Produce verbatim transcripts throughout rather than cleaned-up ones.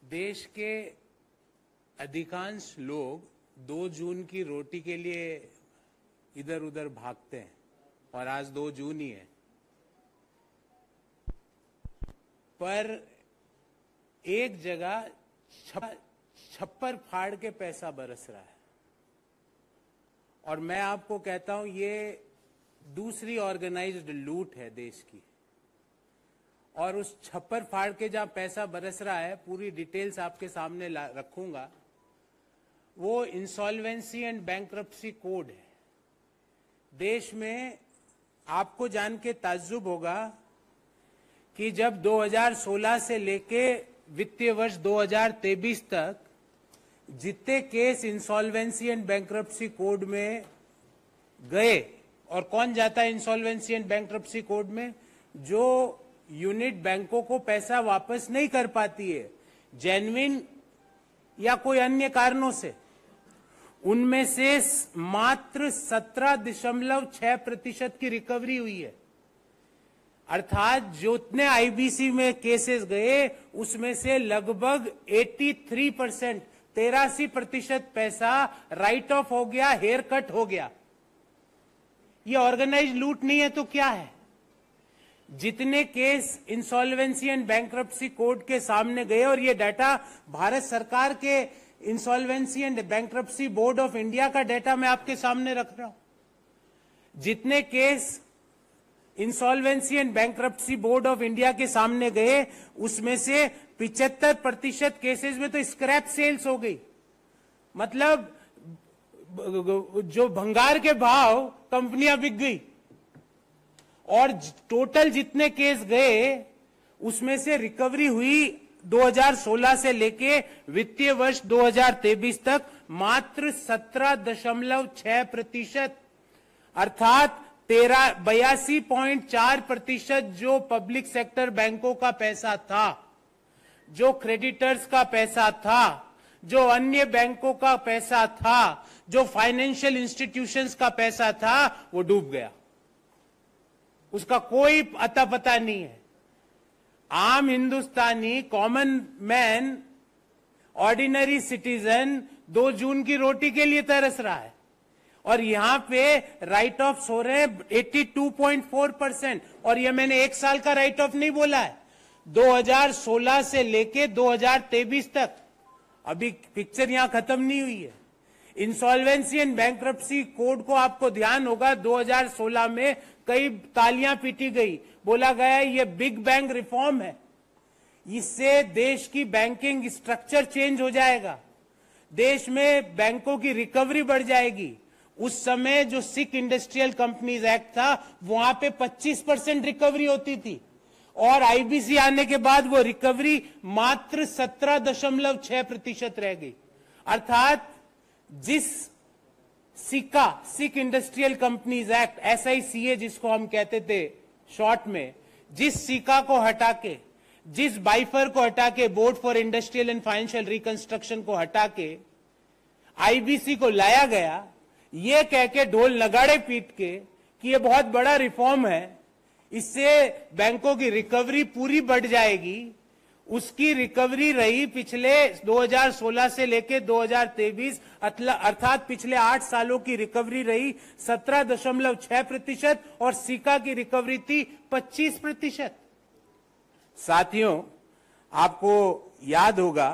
देश के अधिकांश लोग दो जून की रोटी के लिए इधर उधर भागते हैं और आज दो जून ही है, पर एक जगह छप्पर फाड़ के पैसा बरस रहा है। और मैं आपको कहता हूं ये दूसरी ऑर्गेनाइज्ड लूट है देश की। और उस छप्पर फाड़ के जहां पैसा बरस रहा है, पूरी डिटेल्स आपके सामने रखूंगा, वो इंसॉल्वेंसी एंड बैंक्रप्सी कोड है। देश में आपको जान के ताज्जुब होगा कि जब दो हज़ार सोलह से लेके वित्तीय वर्ष दो हज़ार तेईस तक जितने case insolvency and bankruptcy code में गए, और कौन जाता है इंसॉल्वेंसी एंड बैंक्रप्सी कोड में? जो यूनिट बैंकों को पैसा वापस नहीं कर पाती है जेन्युइन या कोई अन्य कारणों से, उनमें से मात्र सत्रह दशमलव छह प्रतिशत की रिकवरी हुई है। अर्थात जितने आईबीसी में केसेस गए उसमें से लगभग तिरासी परसेंट तेरासी प्रतिशत पैसा राइट ऑफ हो गया, हेयर कट हो गया। ये ऑर्गेनाइज लूट नहीं है तो क्या है? जितने case insolvency and bankruptcy court के सामने गए, और ये डाटा भारत सरकार के insolvency and bankruptcy board of India का डाटा मैं आपके सामने रख रहा हूं। जितने case insolvency and bankruptcy board of India के सामने गए उसमें से पिचहत्तर प्रतिशत केसेस में तो स्क्रैप सेल्स हो गई, मतलब जो भंगार के भाव कंपनियां बिक गई। और टोटल जितने केस गए उसमें से रिकवरी हुई दो हज़ार सोलह से लेके वित्तीय वर्ष दो हज़ार तेईस तक मात्र सत्रह दशमलव छह प्रतिशत, अर्थात तेरह बयासी पॉइंट चार प्रतिशत जो पब्लिक सेक्टर बैंकों का पैसा था, जो क्रेडिटर्स का पैसा था, जो अन्य बैंकों का पैसा था, जो फाइनेंशियल इंस्टीट्यूशंस का पैसा था, वो डूब गया। उसका कोई अता पता नहीं है। आम हिंदुस्तानी, कॉमन मैन, ऑर्डिनरी सिटीजन दो जून की रोटी के लिए तरस रहा है, और यहां पे राइट ऑफ हो रहे हैं बयासी पॉइंट चार परसेंट। और ये मैंने एक साल का राइट ऑफ नहीं बोला है, दो हज़ार सोलह से लेके दो हज़ार तेईस तक। अभी पिक्चर यहां खत्म नहीं हुई है। इंसॉल्वेंसी एंड बैंक्रप्सी कोड को आपको ध्यान होगा दो हज़ार सोलह में कई तालियां पीटी गई, बोला गया ये बिग बैंक रिफॉर्म है, इससे देश की बैंकिंग स्ट्रक्चर चेंज हो जाएगा, देश में बैंकों की रिकवरी बढ़ जाएगी। उस समय जो सिक इंडस्ट्रियल कंपनीज एक्ट था वहां पे पच्चीस परसेंट रिकवरी होती थी, और आईबीसी आने के बाद वो रिकवरी मात्र सत्रह दशमलव छह प्रतिशत रह गई। अर्थात जिस SICA sick industrial companies act, S I C A जिसको हम कहते थे शॉर्ट में, जिस सिका को हटा के, जिस बाइफर को हटा के, board for industrial and financial reconstruction को हटा के आईबीसी को लाया गया, ये कह के ढोल नगाड़े पीट के कि ये बहुत बड़ा रिफॉर्म है, इससे बैंकों की रिकवरी पूरी बढ़ जाएगी। उसकी रिकवरी रही पिछले दो हज़ार सोलह से लेके दो हज़ार तेईस, अर्थात पिछले आठ सालों की रिकवरी रही सत्रह दशमलव छह प्रतिशत, और सिका की रिकवरी थी पच्चीस प्रतिशत। साथियों, आपको याद होगा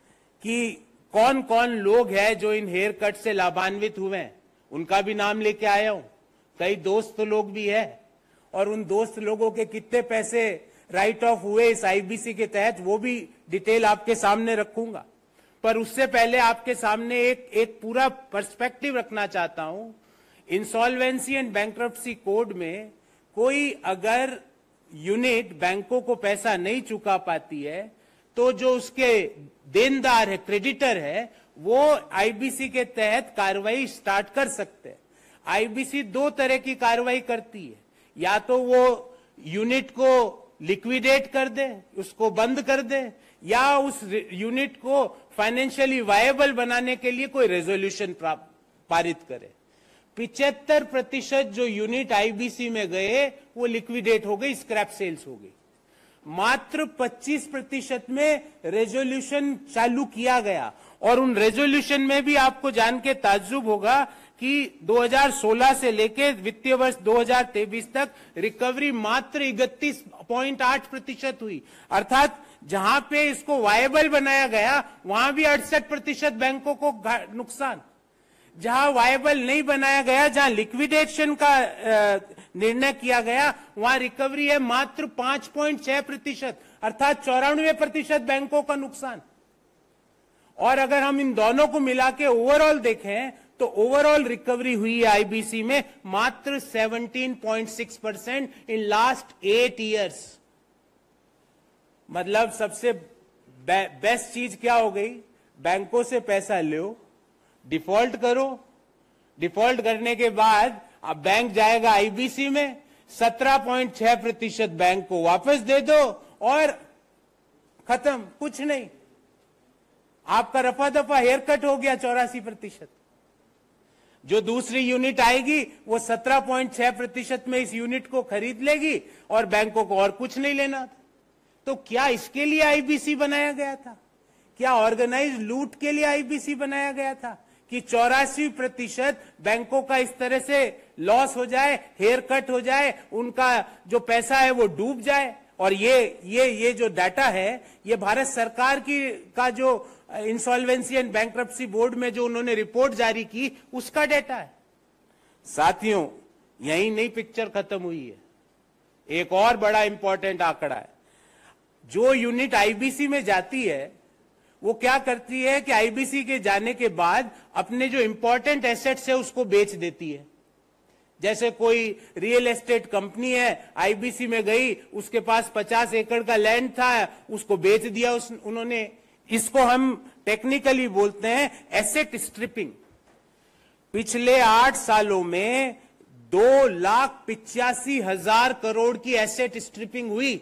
कि कौन कौन लोग हैं जो इन हेयर कट से लाभान्वित हुए हैं, उनका भी नाम लेके आया हूं। कई दोस्त लोग भी है, और उन दोस्त लोगों के कितने पैसे राइट ऑफ हुए इस आईबीसी के तहत, वो भी डिटेल आपके सामने रखूंगा। पर उससे पहले आपके सामने एक एक पूरा पर्सपेक्टिव रखना चाहता हूं। इंसॉल्वेंसी एंड बैंक्रप्सी कोड में कोई अगर यूनिट बैंकों को पैसा नहीं चुका पाती है, तो जो उसके देनदार है, क्रेडिटर है, वो आईबीसी के तहत कार्रवाई स्टार्ट कर सकते हैं। आईबीसी दो तरह की कार्रवाई करती है, या तो वो यूनिट को लिक्विडेट कर दे, उसको बंद कर दे, या उस यूनिट को फाइनेंशियली वायबल बनाने के लिए कोई रेजोल्यूशन पारित करे। पिचहत्तर प्रतिशत जो यूनिट आईबीसी में गए वो लिक्विडेट हो गई, स्क्रैप सेल्स हो गई। मात्र पच्चीस प्रतिशत में रेजोल्यूशन चालू किया गया। और उन रेजोल्यूशन में भी आपको जान के ताज्जुब होगा कि दो हज़ार सोलह से लेकर वित्तीय वर्ष दो हज़ार तेईस तक रिकवरी मात्र इकतीस पॉइंट आठ प्रतिशत हुई। अर्थात जहां पे इसको वायबल बनाया गया वहां भी अड़सठ प्रतिशत बैंकों को नुकसान। जहां वायबल नहीं बनाया गया, जहां लिक्विडेशन का निर्णय किया गया, वहां रिकवरी है मात्र पांच पॉइंट छह प्रतिशत, अर्थात चौरानवे प्रतिशत बैंकों का नुकसान। और अगर हम इन दोनों को मिला के ओवरऑल देखें तो ओवरऑल रिकवरी हुई है आईबीसी में मात्र सत्रह पॉइंट छह percent in last eight years. मतलब सबसे बे, बेस्ट चीज क्या हो गई? बैंकों से पैसा लो, डिफॉल्ट करो, डिफॉल्ट करने के बाद अब बैंक जाएगा आईबीसी में, सत्रह पॉइंट छह प्रतिशत बैंक को वापस दे दो और खत्म, कुछ नहीं। आपका रफा दफा हेयर कट हो गया चौरासी प्रतिशत। जो दूसरी यूनिट आएगी वो सत्रह पॉइंट छह प्रतिशत में इस यूनिट को खरीद लेगी और बैंकों को और कुछ नहीं लेना था। तो क्या इसके लिए आईबीसी बनाया गया था? क्या ऑर्गेनाइज लूट के लिए आईबीसी बनाया गया था कि चौरासी प्रतिशत बैंकों का इस तरह से लॉस हो जाए, हेयर कट हो जाए, उनका जो पैसा है वो डूब जाए? और ये ये ये जो डाटा है ये भारत सरकार की का जो इंसॉल्वेंसी एंड बैंक्रप्सी बोर्ड में जो उन्होंने रिपोर्ट जारी की उसका डाटा है। साथियों, यही नहीं पिक्चर खत्म हुई है। एक और बड़ा इंपॉर्टेंट आंकड़ा है। जो यूनिट आईबीसी में जाती है वो क्या करती है कि आईबीसी के जाने के बाद अपने जो इंपॉर्टेंट एसेट्स है उसको बेच देती है। जैसे कोई रियल एस्टेट कंपनी है, आईबीसी में गई, उसके पास पचास एकड़ का लैंड था, उसको बेच दिया उस, उन्होंने। इसको हम टेक्निकली बोलते हैं एसेट स्ट्रिपिंग। पिछले आठ सालों में दो लाख पिचासी हजार करोड़ की एसेट स्ट्रिपिंग हुई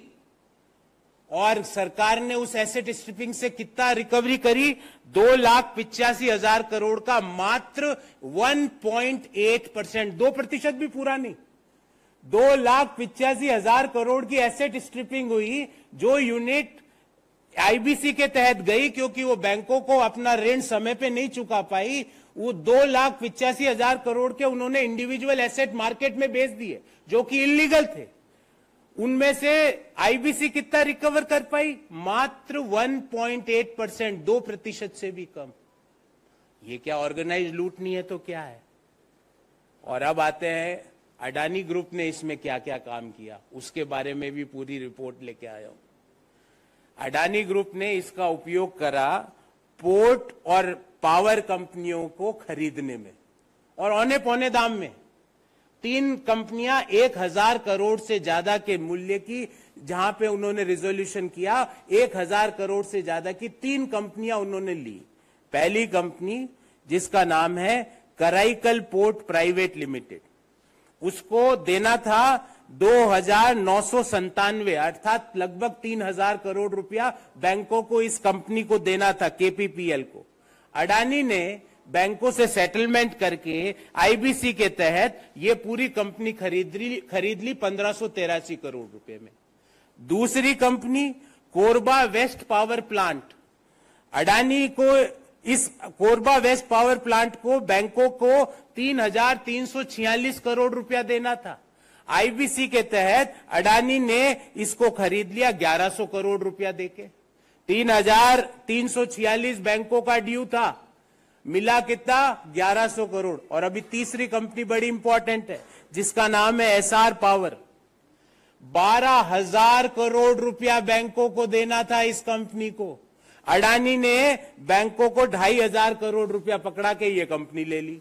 और सरकार ने उस एसेट स्ट्रिपिंग से कितना रिकवरी करी? दो लाख पिचासी हजार करोड़ का मात्र एक पॉइंट आठ परसेंट, दो प्रतिशत भी पूरा नहीं। दो लाख पिचासी हजार करोड़ की एसेट स्ट्रिपिंग हुई। जो यूनिट आईबीसी के तहत गई क्योंकि वो बैंकों को अपना ऋण समय पे नहीं चुका पाई, वो दो लाख पिचासी हजार करोड़ के उन्होंने इंडिविजुअल एसेट मार्केट में बेच दिए जो कि इलीगल थे। उनमें से आईबीसी कितना रिकवर कर पाई? मात्र एक पॉइंट आठ परसेंट, दो प्रतिशत से भी कम। ये क्या ऑर्गेनाइज लूट नहीं है तो क्या है? और अब आते हैं अडानी ग्रुप ने इसमें क्या क्या काम किया, उसके बारे में भी पूरी रिपोर्ट लेके आया हूं। अडानी ग्रुप ने इसका उपयोग करा पोर्ट और पावर कंपनियों को खरीदने में और औने पौने दाम में। तीन कंपनियां एक हजार करोड़ से ज्यादा के मूल्य की, जहां पे उन्होंने रिजोल्यूशन किया, एक हजार करोड़ से ज्यादा की तीन कंपनियां उन्होंने ली। पहली कंपनी जिसका नाम है कराईकल पोर्ट प्राइवेट लिमिटेड, उसको देना था दो हजार नौ सौ संतानवे, अर्थात लगभग तीन हजार करोड़ रुपया बैंकों को इस कंपनी को देना था, केपीपीएल को। अडानी ने बैंकों से सेटलमेंट करके आईबीसी के तहत ये पूरी कंपनी खरीद ली खरीद ली पंद्रह सौ तिरासी करोड़ रुपए में। दूसरी company Korba west power plant, Adani को इस कोरबा वेस्ट पावर प्लांट को बैंकों को तीन हजार तीन सौ छियालीस करोड़ रुपया देना था। आईबीसी के तहत अडानी ने इसको खरीद लिया ग्यारह सौ करोड़ रुपया देके। तीन हजार तीन सौ छियालीस बैंकों का ड्यू था, मिला कितना? ग्यारह सौ करोड़। और अभी तीसरी कंपनी बड़ी इंपॉर्टेंट है जिसका नाम है एसआर पावर, बारह हजार करोड़ रुपया बैंकों को देना था इस कंपनी को। अडानी ने बैंकों को ढाई हजार करोड़ रुपया पकड़ा के ये कंपनी ले ली।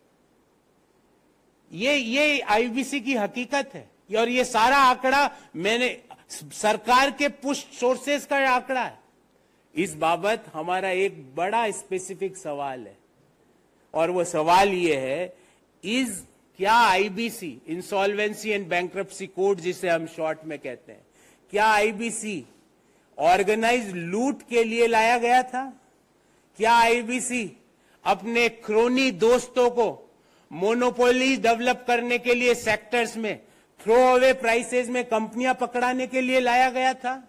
ये ये आईबीसी की हकीकत है। और ये सारा आंकड़ा मैंने सरकार के पुश सोर्सेस का आंकड़ा है। इस बाबत हमारा एक बड़ा स्पेसिफिक सवाल है और वो सवाल ये है, इज क्या IBC, insolvency and bankruptcy code जिसे हम शॉर्ट में कहते हैं, क्या आईबीसी ऑर्गेनाइज लूट के लिए लाया गया था? क्या आईबीसी अपने क्रोनी दोस्तों को मोनोपोली डेवलप करने के लिए सेक्टर्स में थ्रो अवे प्राइसेस में कंपनियां पकड़ाने के लिए लाया गया था?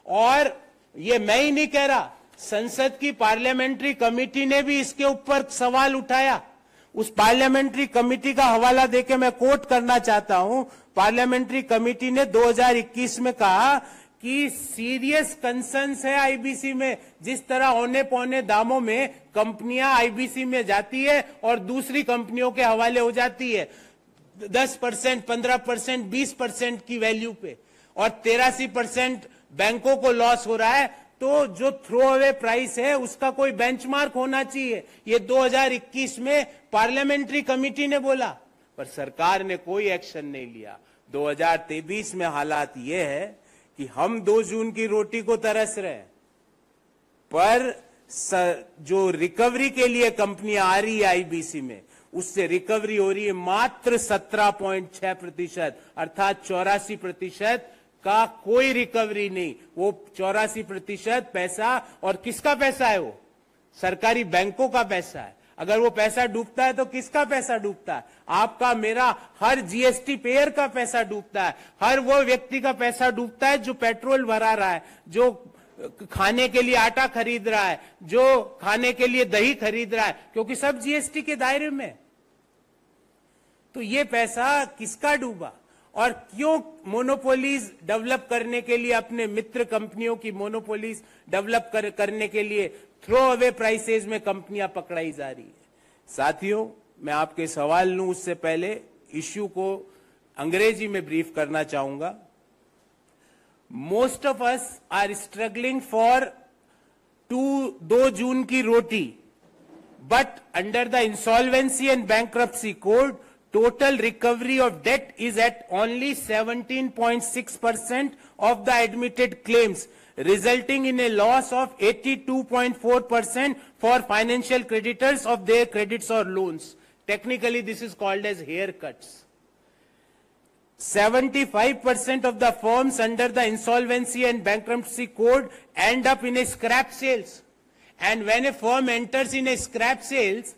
और ये मैं ही नहीं कह रहा, संसद की पार्लियामेंट्री कमेटी ने भी इसके ऊपर सवाल उठाया। उस पार्लियामेंट्री कमेटी का हवाला देके मैं कोट करना चाहता हूं। पार्लियामेंट्री कमेटी ने दो हज़ार इक्कीस में कहा कि सीरियस कंसर्न्स है आईबीसी में, जिस तरह औने पौने दामों में कंपनियां आईबीसी में जाती है और दूसरी कंपनियों के हवाले हो जाती है दस परसेंट, पंद्रह परसेंट, बीस परसेंट की वैल्यू पे, और तिरासी परसेंट बैंकों को लॉस हो रहा है। तो जो थ्रो अवे प्राइस है उसका कोई बेंचमार्क होना चाहिए, ये दो हज़ार इक्कीस में पार्लियामेंट्री कमेटी ने बोला, पर सरकार ने कोई एक्शन नहीं लिया। दो हज़ार तेईस में हालात ये है कि हम दो जून की रोटी को तरस रहे हैं, पर जो रिकवरी के लिए कंपनियां आ रही है आईबीसी में, उससे रिकवरी हो रही है मात्र सत्रह पॉइंट छह प्रतिशत, अर्थात चौरासी प्रतिशत का कोई रिकवरी नहीं। वो चौरासी प्रतिशत पैसा, और किसका पैसा है? वो सरकारी बैंकों का पैसा है। अगर वो पैसा डूबता है तो किसका पैसा डूबता है? आपका, मेरा, हर जीएसटी पेयर का पैसा डूबता है। हर वो व्यक्ति का पैसा डूबता है जो पेट्रोल भरा रहा है, जो खाने के लिए आटा खरीद रहा है, जो खाने के लिए दही खरीद रहा है, क्योंकि सब जीएसटी के दायरे में। तो ये पैसा किसका डूबा? और क्यों मोनोपोलीज डेवलप करने के लिए, अपने मित्र कंपनियों की मोनोपोलीज डेवलप कर, करने के लिए थ्रो अवे प्राइसेस में कंपनियां पकड़ाई जा रही है? साथियों, मैं आपके सवाल लूं उससे पहले इश्यू को अंग्रेजी में ब्रीफ करना चाहूंगा। Most of us are struggling for two दो जून की रोटी, but under the insolvency and bankruptcy code, total recovery of debt is at only seventeen point six percent of the admitted claims, resulting in a loss of eighty-two point four percent for financial creditors of their credits or loans. Technically, this is called as haircuts. seventy-five percent of the firms under the insolvency and bankruptcy code end up in a scrap sales. And when a firm enters in a scrap sales,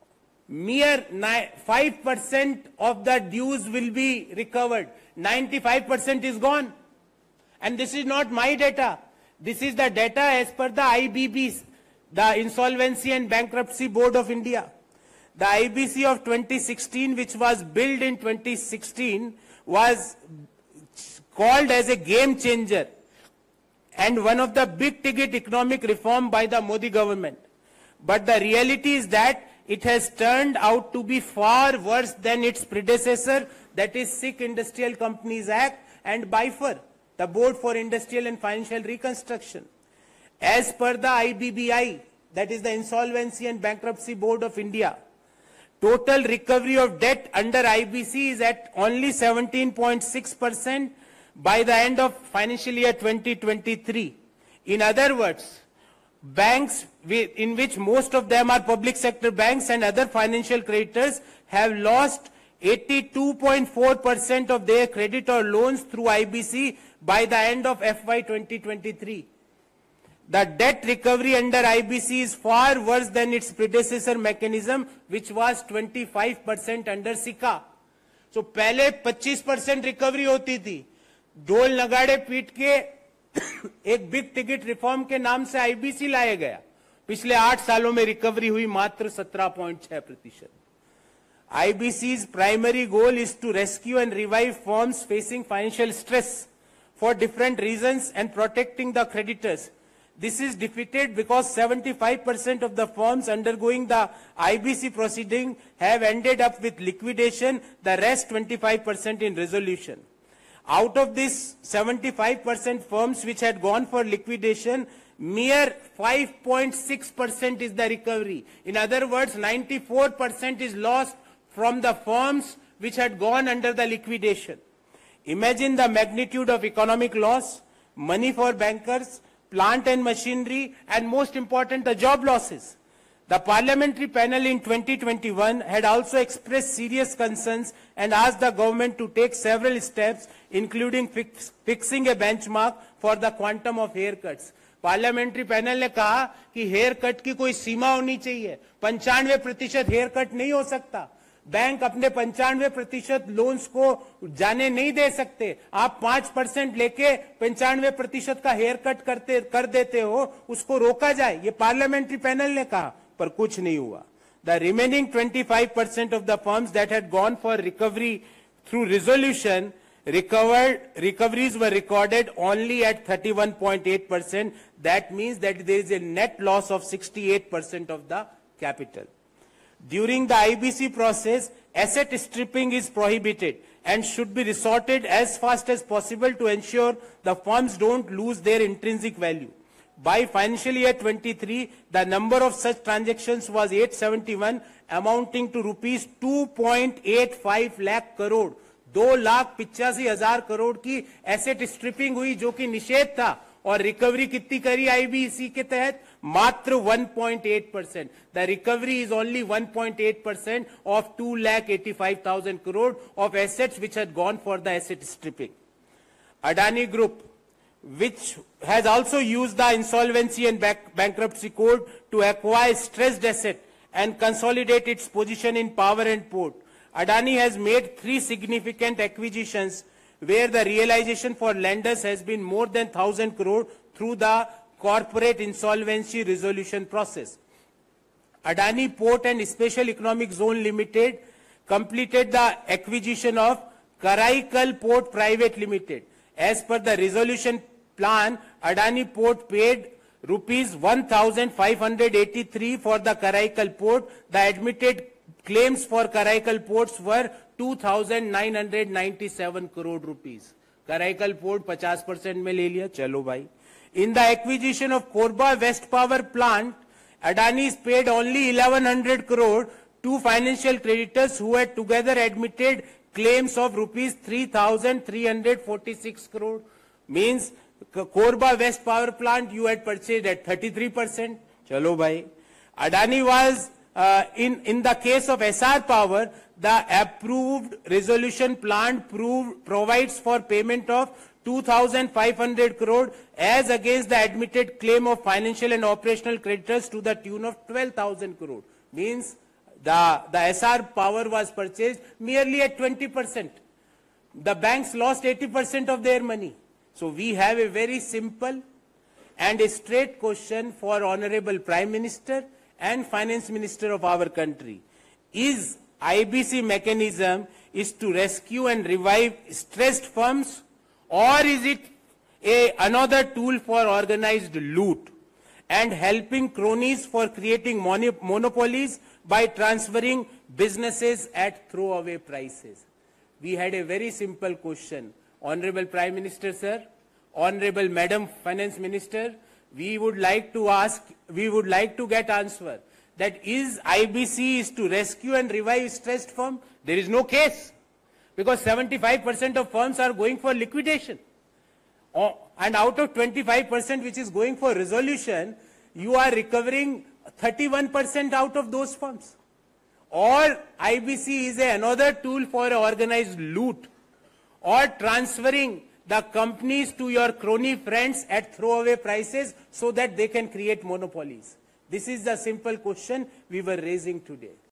mere five percent of the dues will be recovered. ninety-five percent is gone. And this is not my data. This is the data as per the I B B, the Insolvency and Bankruptcy Board of India. The I B C of twenty sixteen, which was built in twenty sixteen, was called as a game changer and one of the big ticket economic reform by the Modi government. But the reality is that it has turned out to be far worse than its predecessor, that is Sikh Industrial Companies Act and B I F R, the Board for Industrial and Financial Reconstruction. As per the I B B I, that is the Insolvency and Bankruptcy Board of India, total recovery of debt under I B C is at only seventeen point six percent by the end of financial year twenty twenty-three. In other words, banks, in which most of them are public sector banks and other financial creditors, have lost eighty-two point four percent of their credit or loans through I B C by the end of F Y twenty twenty-three. The debt recovery under I B C is far worse than its predecessor mechanism, which was twenty-five percent under SICA. So पहले पच्चीस percent recovery होती थी, ढोल नगाड़े पीट के एक big ticket reform के नाम से आईबीसी लाया गया। पिछले आठ सालों में रिकवरी हुई मात्र सत्रह पॉइंट छह प्रतिशत। IBC's primary goal is to rescue and revive firms facing financial stress for different reasons and protecting the creditors. This is defeated because seventy-five percent of the firms undergoing the I B C proceeding have ended up with liquidation, the rest twenty-five percent in resolution. Out of this seventy-five percent firms which had gone for liquidation, mere five point six percent is the recovery. In other words, ninety-four percent is lost from the firms which had gone under the liquidation. Imagine the magnitude of economic loss, money for bankers, plant and machinery, and most important, the job losses. The parliamentary panel in twenty twenty-one had also expressed serious concerns and asked the government to take several steps, including fix, fixing a benchmark for the quantum of haircuts. Parliamentary panel ने कहा कि hair cut की कोई सीमा होनी चाहिए, पंचानवे प्रतिशत hair cut नहीं हो सकता। बैंक अपने पंचानवे प्रतिशत लोन्स को जाने नहीं दे सकते। आप पांच परसेंट लेके पंचानवे प्रतिशत का हेयर कट करते कर देते हो, उसको रोका जाए, ये पार्लियामेंट्री पैनल ने कहा, पर कुछ नहीं हुआ। The remaining twenty-five percent of the firms that had gone for recovery through resolution recovered recoveries were recorded only at thirty-one point eight percent. That means that there is a net loss of sixty-eight percent of the capital. During the I B C process, asset stripping is prohibited and should be resorted as fast as possible to ensure the firms don't lose their intrinsic value. By financial year twenty-three, the number of such transactions was eight seventy-one, amounting to rupees two point eight five lakh crore. दो लाख पिचासी हजार करोड़ की asset striping हुई, जो कि निषेध था, और रिकवरी कितनी करी आईबीसी के तहत? मात्र one point eight percent. The recovery is only one point eight percent of two lakh eighty-five thousand crore of assets which had gone for the asset stripping. Adani Group, which has also used the insolvency and bank bankruptcy code to acquire stressed asset and consolidate its position in power and port. Adani has made three significant acquisitions where the realization for lenders has been more than one thousand crore through the corporate insolvency resolution process. Adani Port and Special Economic Zone Limited completed the acquisition of Karaikal Port Private Limited. As per the resolution plan, Adani Port paid rupees one thousand five hundred eighty-three for the Karaikal Port. The admitted claims for Karaikal Ports were two thousand nine hundred ninety-seven crore rupees. Karaikal Port fifty percent में ले लिया, चलो भाई. In the acquisition of Korba West Power Plant, Adani paid only eleven hundred crore to financial creditors who had together admitted claims of rupees three thousand three hundred forty-six crore. Means Korba West Power Plant you had purchased at thirty-three percent. Chalo bhai. Adani was uh, in in the case of S R Power, the approved resolution plan prove, provides for payment of two thousand five hundred crore as against the admitted claim of financial and operational creditors to the tune of twelve thousand crore. Means the, the S R Power was purchased merely at twenty percent. The banks lost eighty percent of their money. So we have a very simple and a straight question for Honorable Prime Minister and Finance Minister of our country. Is I B C mechanism is to rescue and revive stressed firms, or is it a, another tool for organized loot and helping cronies for creating monopolies by transferring businesses at throwaway prices? We had a very simple question. Honorable Prime Minister, sir, Honorable Madam Finance Minister, we would like to ask, we would like to get answer that is I B C is to rescue and revive stressed firm? There is no case, because seventy-five percent of firms are going for liquidation. Oh, and out of twenty-five percent which is going for resolution, you are recovering thirty-one percent out of those firms. Or I B C is a, another tool for organized loot, or transferring the companies to your crony friends at throwaway prices so that they can create monopolies. This is the simple question we were raising today.